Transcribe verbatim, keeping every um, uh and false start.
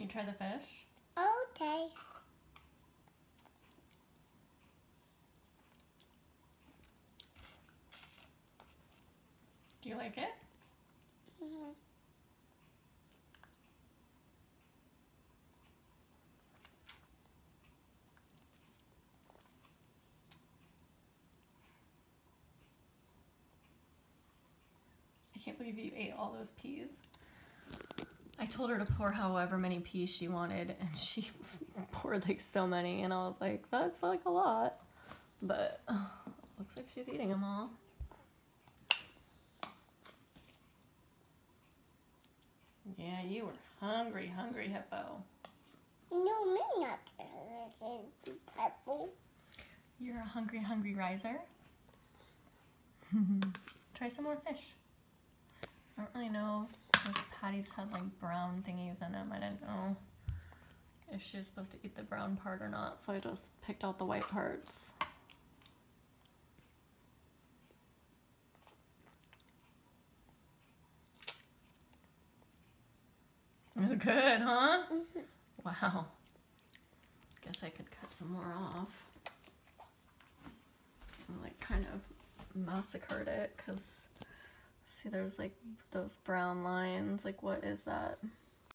you try the fish? Okay. Do you like it? Mm-hmm. I can't believe you ate all those peas. I told her to pour however many peas she wanted, and she poured like so many, and I was like, that's like a lot. But uh, looks like she's eating them all. Yeah, you were hungry, hungry hippo. No, me not purple. You're a hungry, hungry riser. Try some more fish. I don't really know. Those patties had like brown thingies in them. I didn't know if she was supposed to eat the brown part or not, so I just picked out the white parts. It was good, huh? Mm-hmm. Wow. Guess I could cut some more off. I like kind of massacred it because see there's like those brown lines. Like what is that?